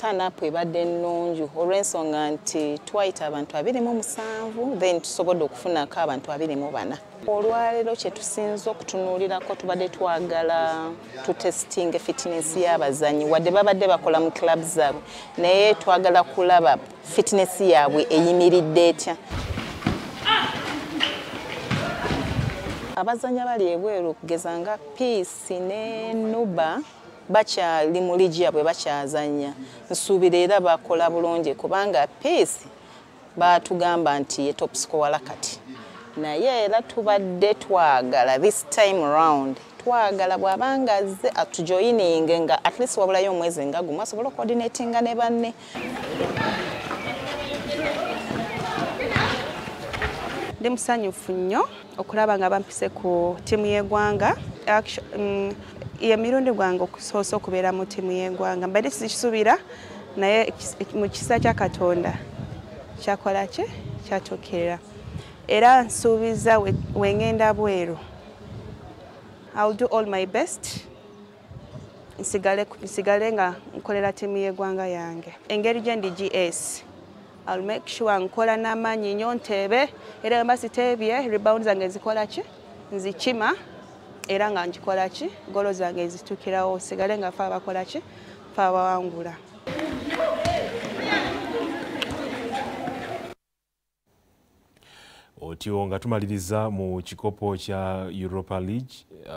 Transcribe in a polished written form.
turn up ebadde nnungi olw'ensonga nti twayita abantu 27 then tusobodde okufunako abantu 24. Olwaleero kye tusinza okutunuulirako tubadde twagala tutestinga fitness y'abazanyi wadde babadde bakola mu club zaabwe naye twagala kulaba fitness yaabwe eyimiridde etya. Abazanya bali ebweru okugeza nga Peace ne Nuba bakyali mu ligi yaabwe bakyazanya. Nsuubira era bakola bulungi kubanga Peace baatugamba nti ye top scorer kati. Naye era tubadde twagala this time round twagala bw'abanga azze atujoyining nga at least wabulayo omwezi nga gumu asobola coordinatinga ne banne. Ndi musanyufu nnyo okulaba nga bampise ku ttiimu y'eggwanga. Emirundi gwange okusoose okubeera mu ttiimu y'eggwanga mbadde sikisuubira naye mu kisa kya Katonda kyakola ki kyatuukirira era nsuubiza wengenda bweru I'll do all my best nsigale nga nkolera ttiimu y'eggwanga yange. Engeri gye ndi GS I'll make sure nkola n'amaanyi nnyo nteebe era mba siteebye rebound zange nzikola ki nzikima era nga nkikola ki golo zange zitukirawo sigale nga fa bakola ki fa bawangula. Otyo nga tumaliriza mu kikopo kya Europa League